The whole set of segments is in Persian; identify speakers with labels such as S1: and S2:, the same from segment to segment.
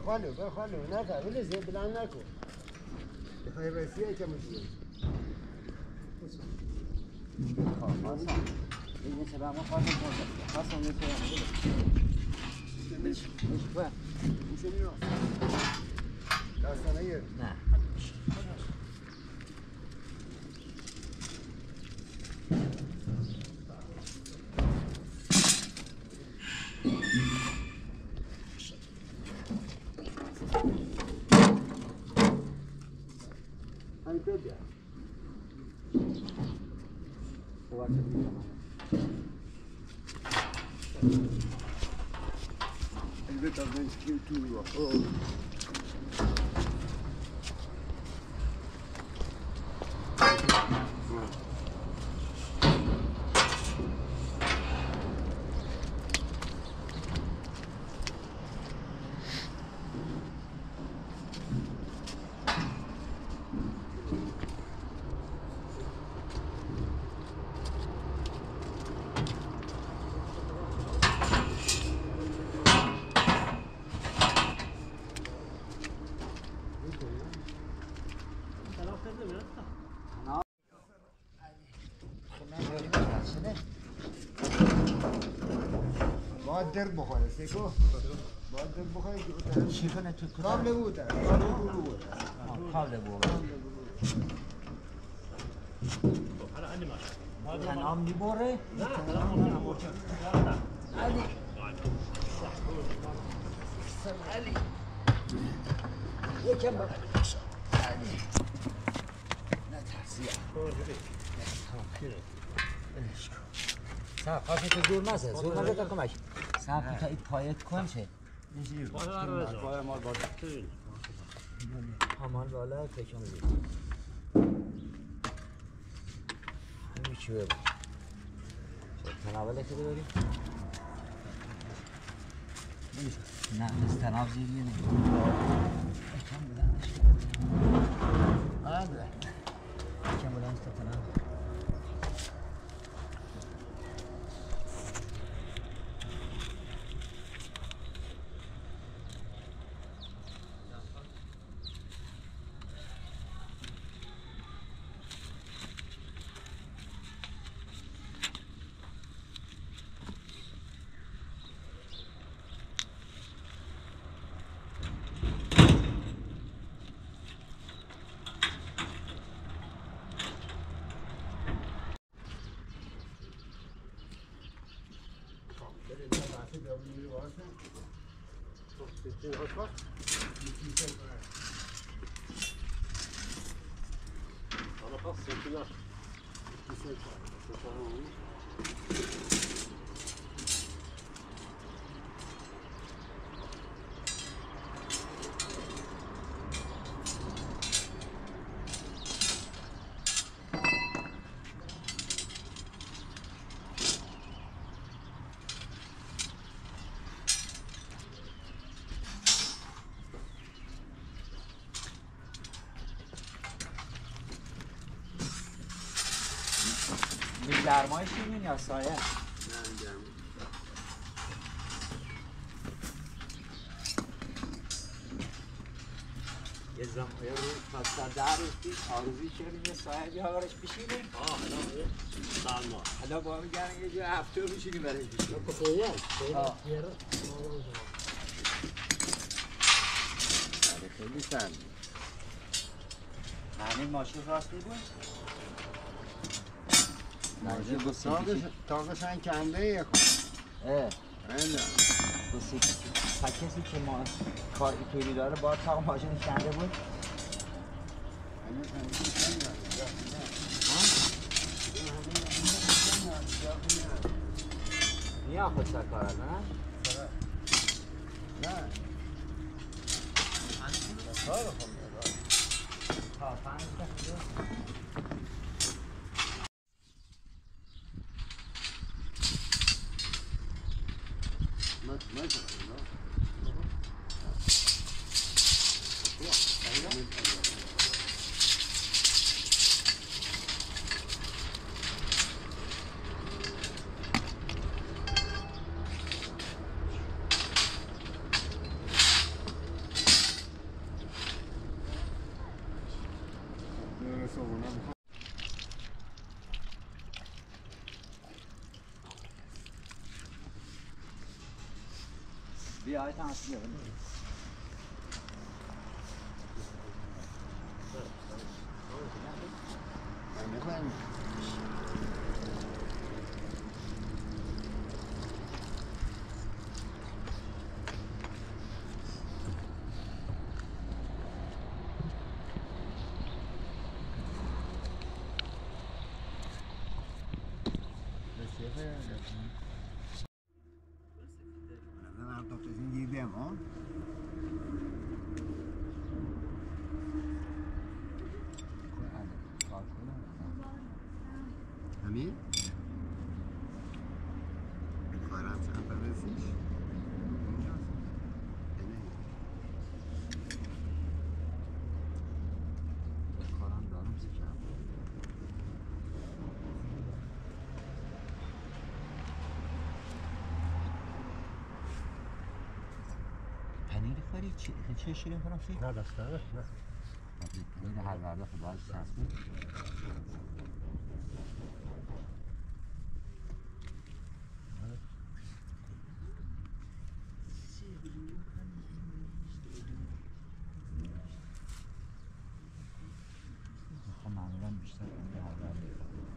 S1: بخوالو نه قبل زیاد بلند نکن بخوای رسیه که میشه
S2: این چه برام خواهد کنم خواستم یه طور بش
S1: میشه میرم داستانه یه
S2: نه
S1: همین تو بیا El beta ben scritturo. Oh. باید درد بخوره سیکو باید درد بخوره که
S2: چی کنه تو کدام؟
S1: کابل بوده
S2: کابل بوده تنام میبره؟
S3: نه تنام
S2: علی علی یکم با علی نه ترسیه سب خواهد تو زور نزه زور نزه تا کمک سب تا این پایت کن چه
S3: پای مال بالا
S2: همال بالا فکر میدید همین چوه بود تناوله که داریم نه از تناو زیریه نگید یکم بلندش آره یکم بلندش تا تناو به گرمایش میبین یا سایه؟ نه
S1: گرم
S2: یه زمانی رو پس در روز پیش آرزوی کردیم یه سایه بیاورش بشینیم حالا با هم گرم یه جا هفته رو بشینیم برای بشینیم
S1: خیلی سرد
S2: همین ماشین راستی بود؟
S1: تاقش هم کنده یه خود
S2: کسی که ما کار ایتوری داره باید تاق ماشین کنده بود؟ نیا خود سر کار هست نه؟
S1: نه کار خود میاد
S2: تا 5 دقیقه بیا آیت اصلی بود.
S1: نمی‌خوایم. من تو این دیدم ها. همین؟ کارم چند برسیش؟
S2: کارم دارم سیکرم. پنیر خوری چه شیرین کنم فی؟
S3: نه دست نه.
S2: پنیر هر ورده خدا چسبون. معمولا بیشتر پنیر هر ورده.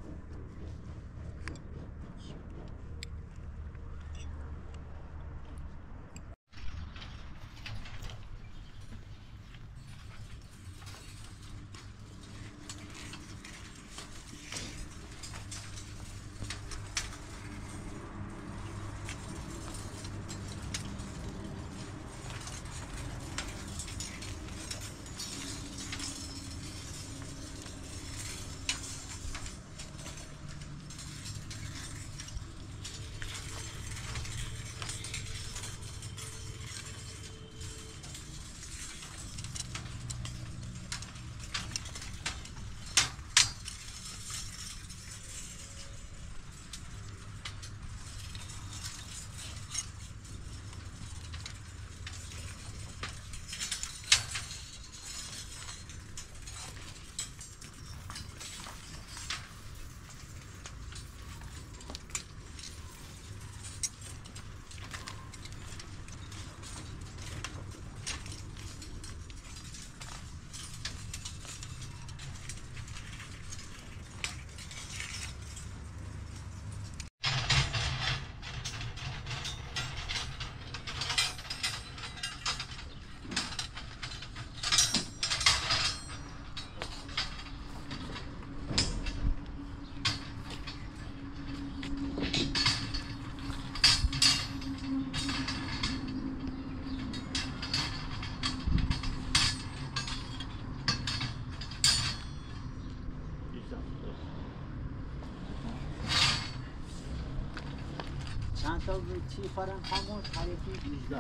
S2: چند تا چی خورم خاموش هر یکی 18.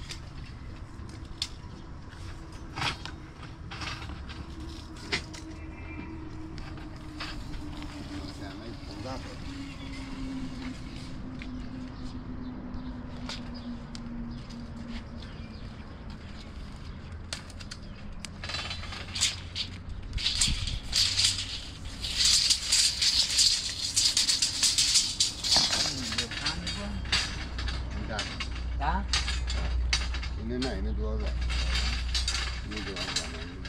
S1: اینه 12. اینه 12.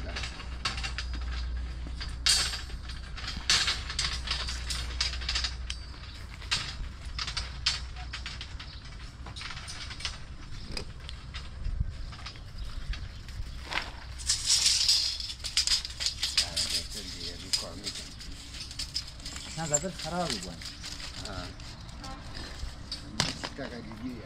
S2: نه زدر خراب بود.
S1: چیکار کردی؟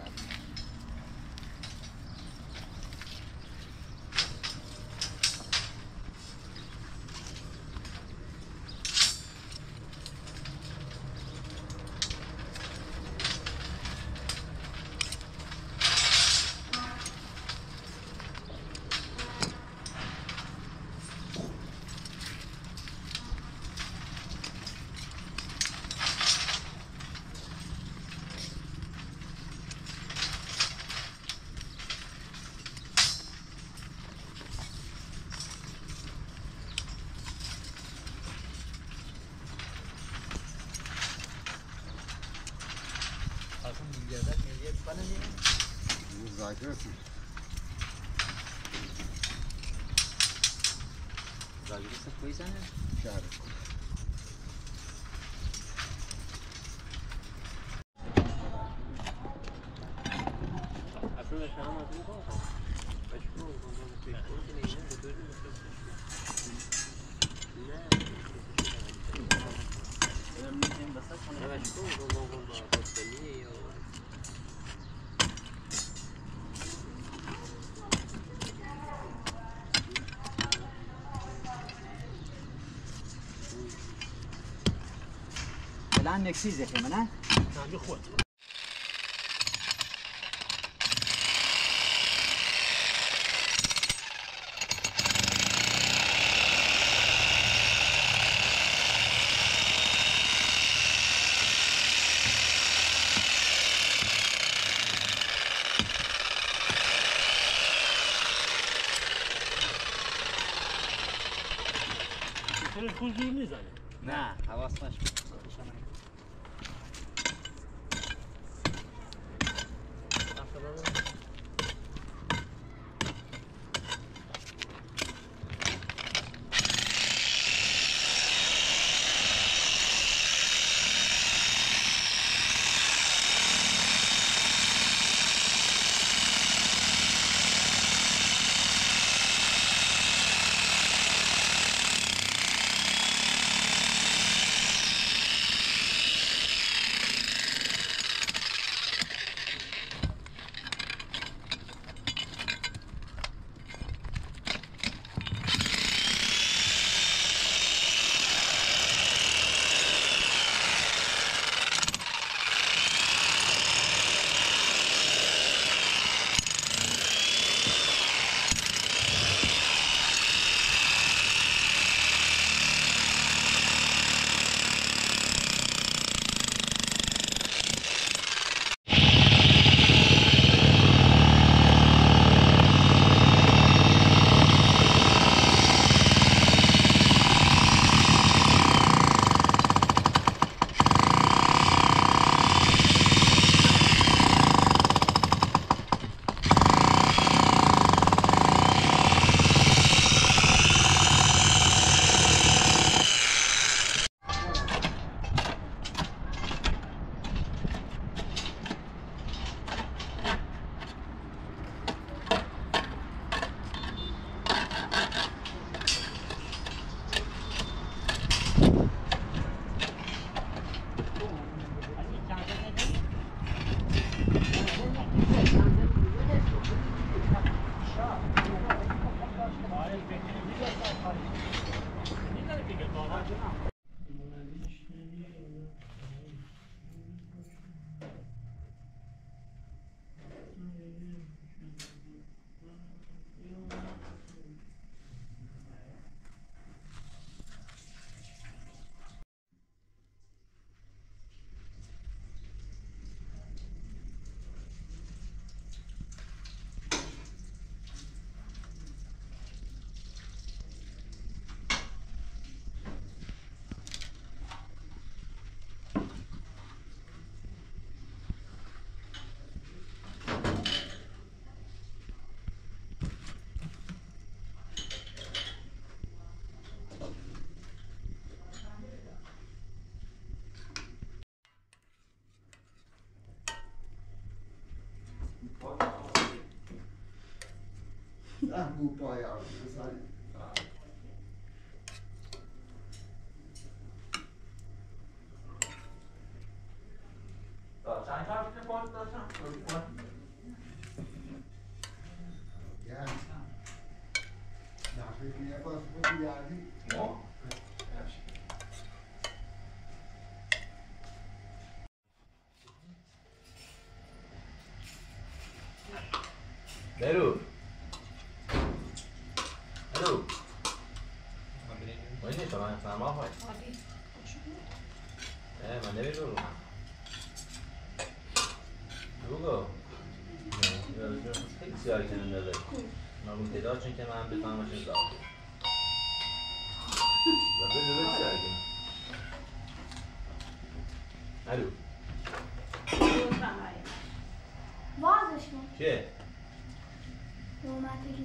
S1: مذاکرتی
S2: راجبش کویزه نه؟
S1: شهر
S4: Aslında şu an adım var. Başka olduğundan bir korku neyine de böyle bir şey. Ne? Ben başka olduğundan bir niye ya?
S2: الان نکسی زخمه نه؟
S4: تعمیر خود. حضور میزنه
S2: نه حواس نشد
S1: بو پای آرد بساری
S3: چند تا میتونه باید داشتم؟
S1: گرم نفر کنیه باز خودی یادی
S3: برو الو وینی شما سرما خواهی من نمیدونم بگو خیلی سیاری کنم داره نگم تعداد چون که من بفهمش این داره و بگو سیاری کنم الو
S5: بازش کن
S3: چه؟
S5: nomadic.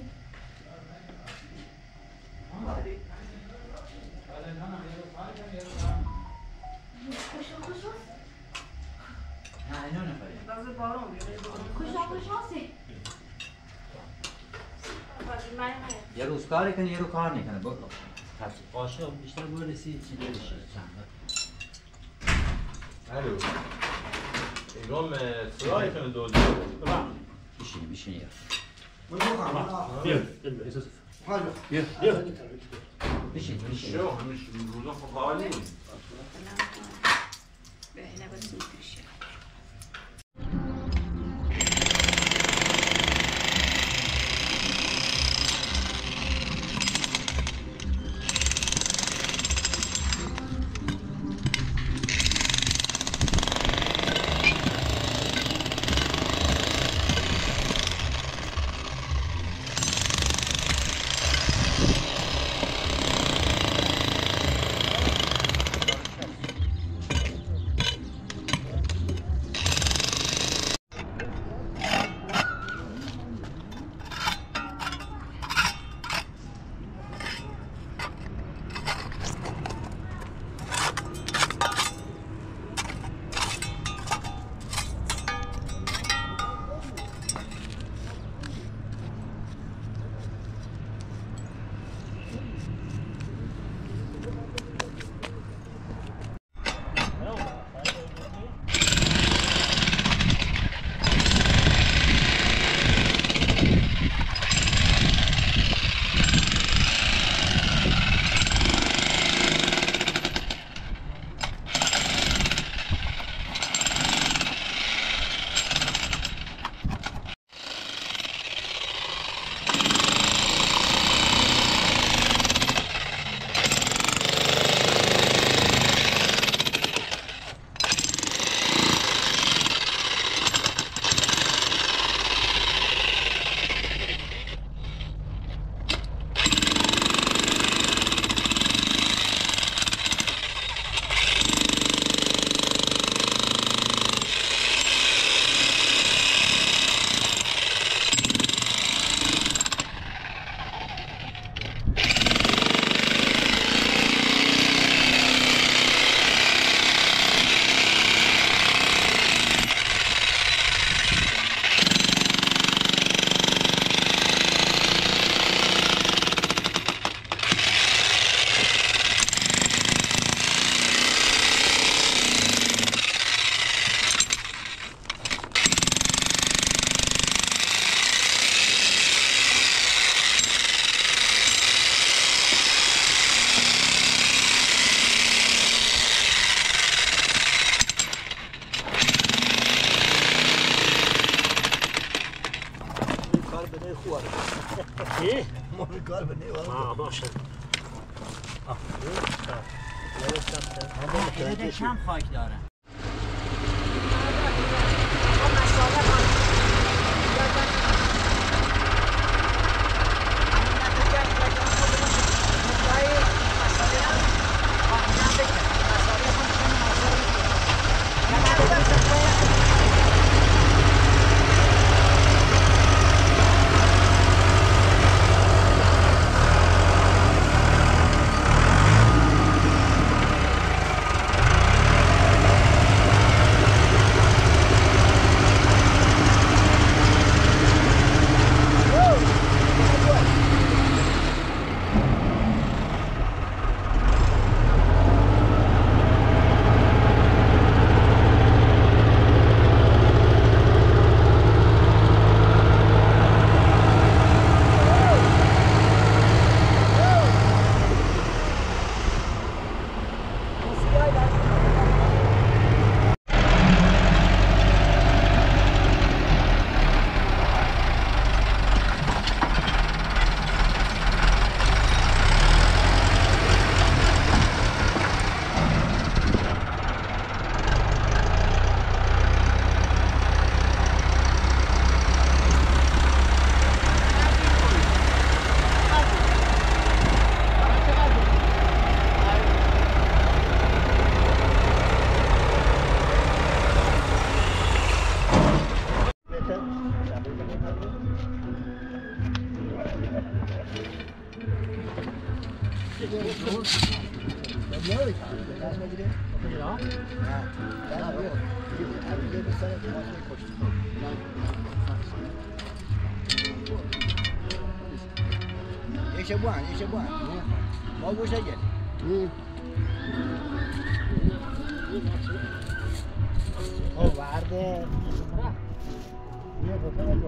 S2: نه اینو نخواهیم
S5: خوش هستی؟
S2: یه روز کاری کنی یه رو کار نکنه برو
S4: قاشق بیشتر برسی چی دلشه چند
S3: الو ایران سرای کنه دو
S2: بشین یه
S4: بیا احساس
S2: بشین
S3: شو همش روزا خب حالی
S5: بهینه بسید بشه.
S4: کار بنی والا باشه
S2: کم خاک داره
S1: Ești bun, ești bun. Mă bușă el. O varde. Ia, bă, bă.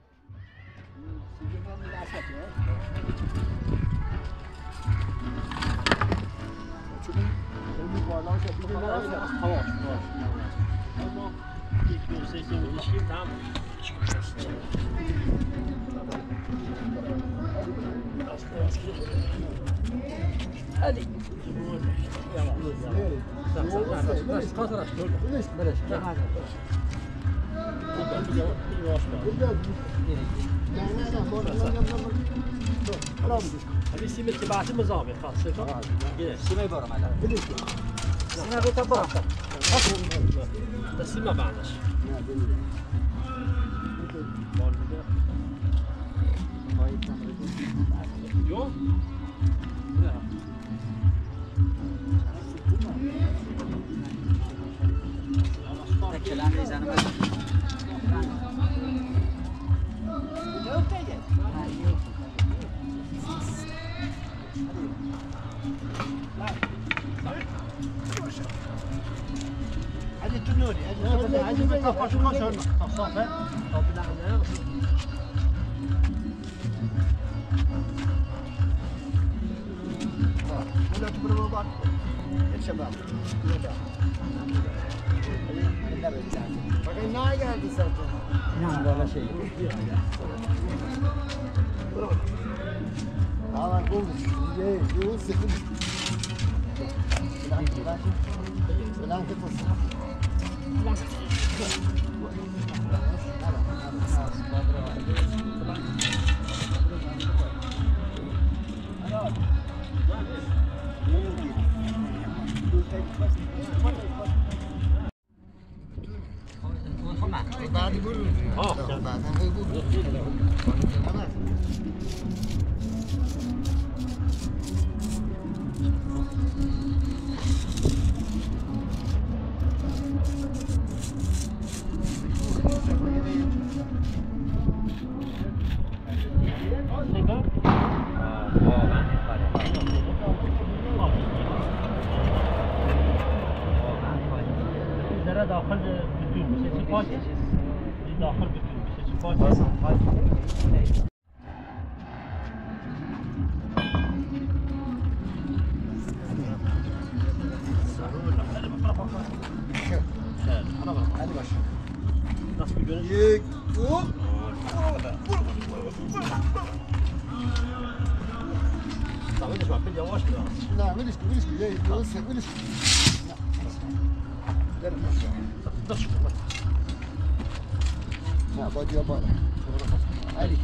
S4: هذه سيمة تبعت المزامع خاصة
S2: سیمه برام الان
S4: سيمة بيتا برا بس سيمة بعناش يوم
S2: کلام میزنم
S1: هذه تنوري هذه بتاع شو كسر صافي
S4: طب لا
S1: ولا تبرموا بعض يا شباب فكان ناقة هذه سالفة
S2: نعم ولا شيء
S1: هذا نقول جاي يوسف سلام كيف بعد يقول بعد
S4: داخل بدون مش سيباتي داخل بدون مش سيباتي
S1: لا ملك جاي يوسف ملك لا بادي يابا علي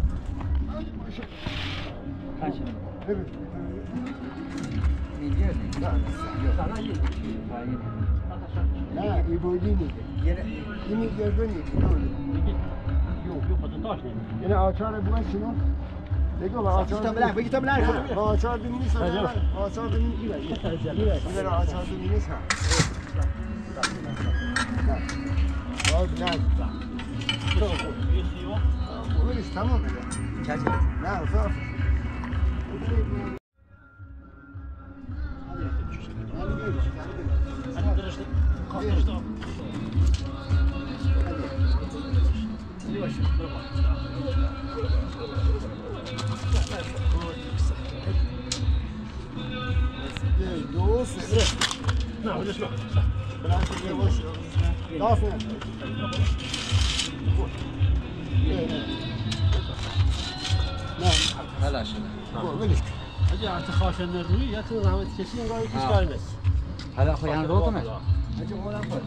S1: لا يبوديني يمي يردوني یعنی آچار بگن شنو؟ بگو با آچار
S2: بگی تا بلند
S1: با آچار دو نیست آچار دو نیست اینا آچار دو نیست ها باید بلند بگویش تمام بگه نه صاف
S4: نعم ولا اسمع
S2: هلا شنو
S4: اجي اتخاشى النروي يا تنظر تكسين قاعد تشكال
S2: هلا اخوي انا روتنا
S1: اجي ولا اخوي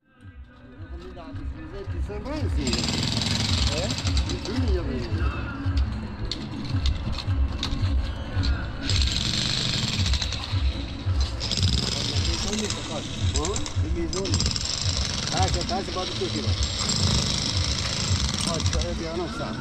S1: هذا بعد كده هذا بيانا صعب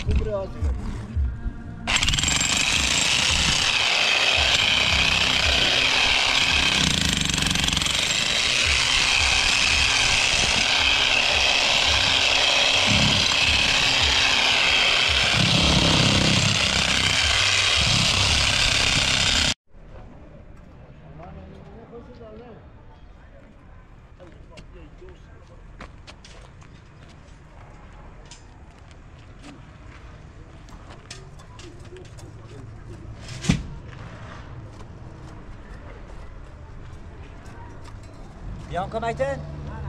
S2: Bianca meiten?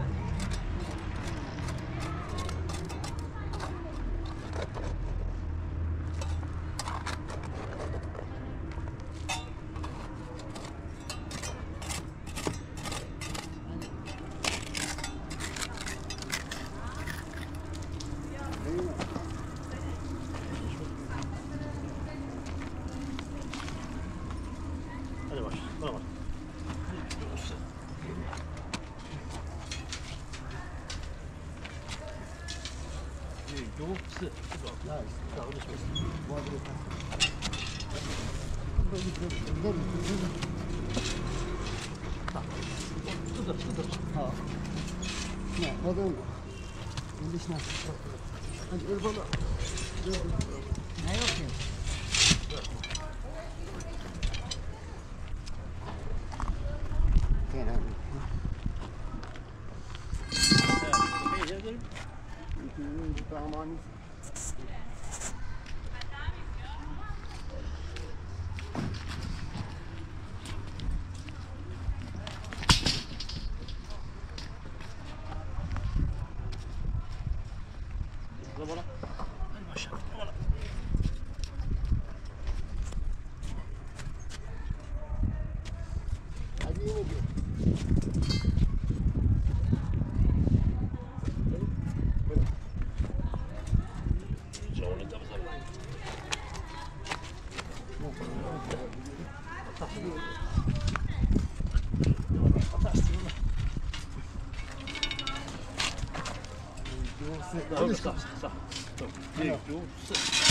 S4: Hadi baş. Bana bak.
S1: Ne, o da öyle. Gidişine. Hadi öl bana.
S2: Ne yok ki?
S1: Gel abi. Tamam.
S4: Bana. Hadi başla. Bana.
S1: Hadi yine gel.
S4: Sağ. Bir, iki, üç.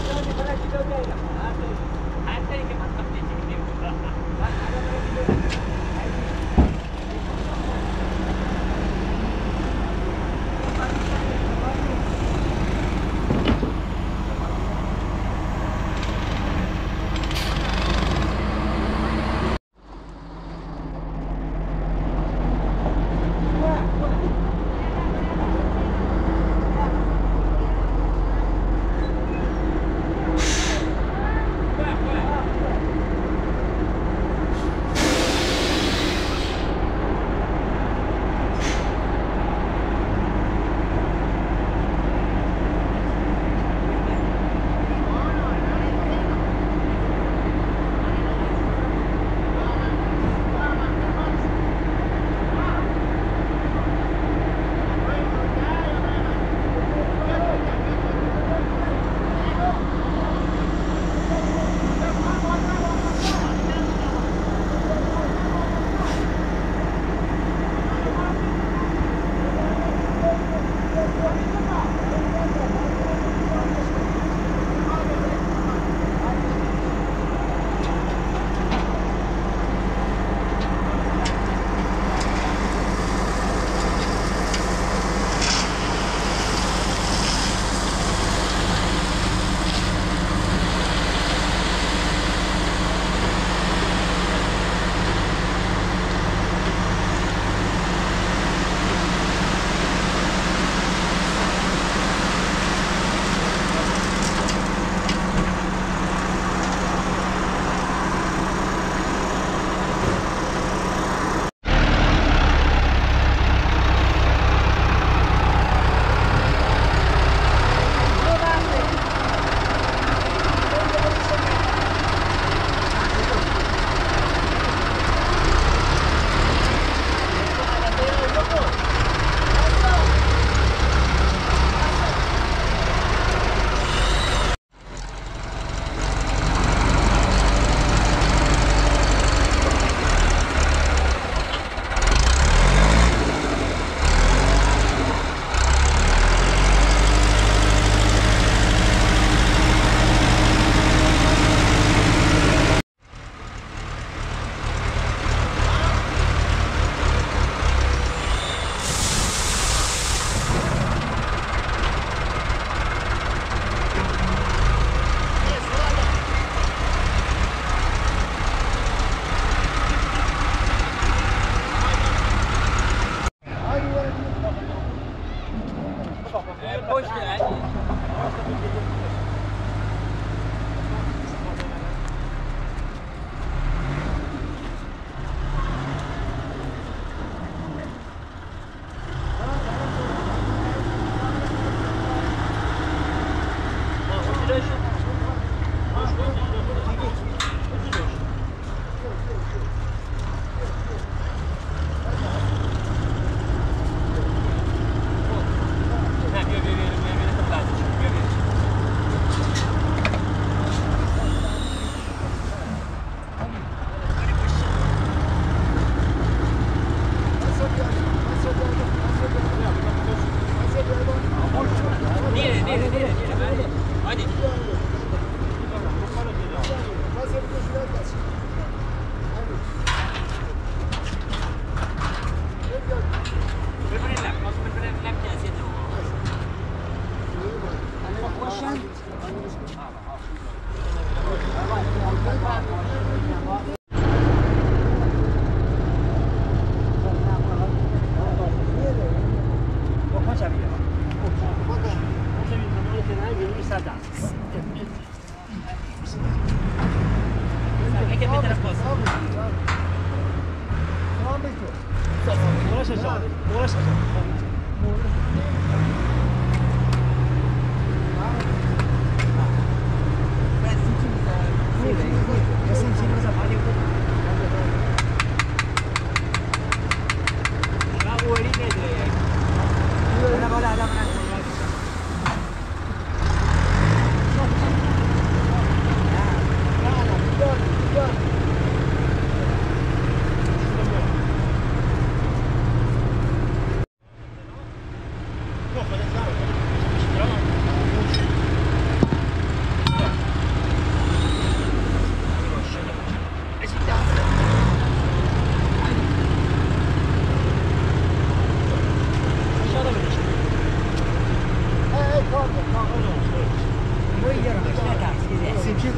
S2: Ada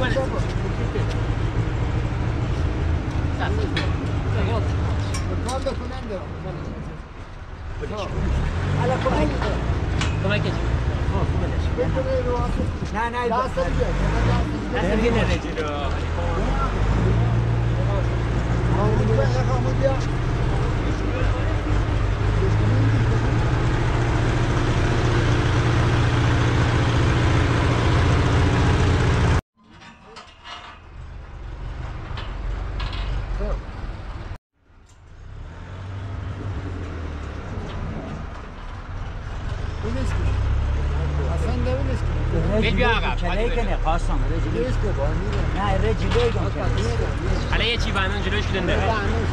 S1: Quando conando?
S2: حالا کمک
S4: کمکش
S2: نه نه
S1: دست دیگه
S2: دست دیگه نرجی رو
S4: بیا عقب
S2: کلی کنه قاسم رجلی نه رجلی گم
S4: حالا یه چی بندن جلوش کدن داره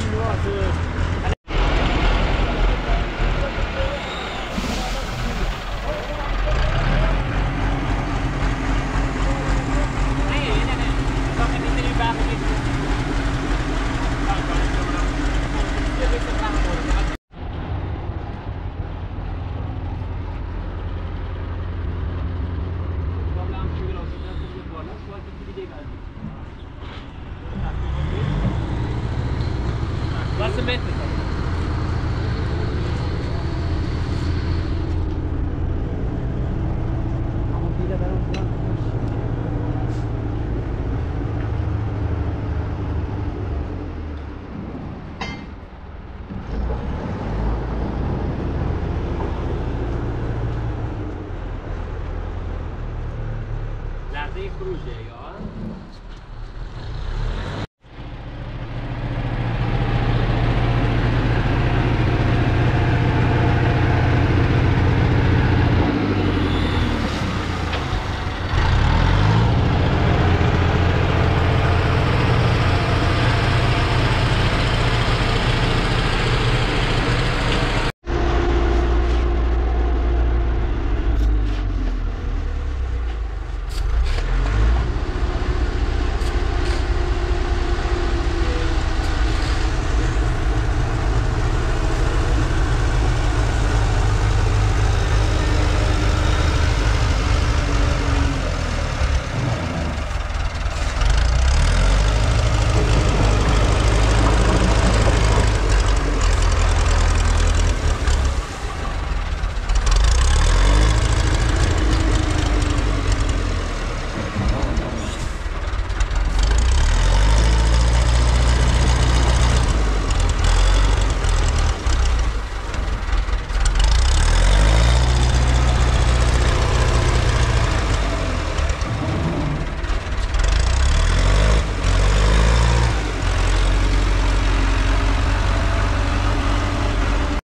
S4: What's the method? لحظه خروجه یا